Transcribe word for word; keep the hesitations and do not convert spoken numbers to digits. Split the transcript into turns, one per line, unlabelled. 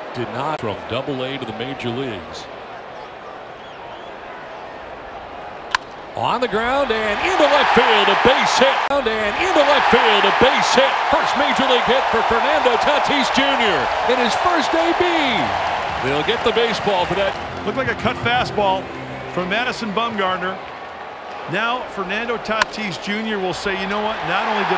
Did not from double A to the major leagues. On the ground and into left field, a base hit. And into left field, a base hit. First major league hit for Fernando Tatis Junior in his first A B. They'll get the baseball for that.
Looked like a cut fastball from Madison Bumgarner. Now Fernando Tatis Junior will say, you know what, not only did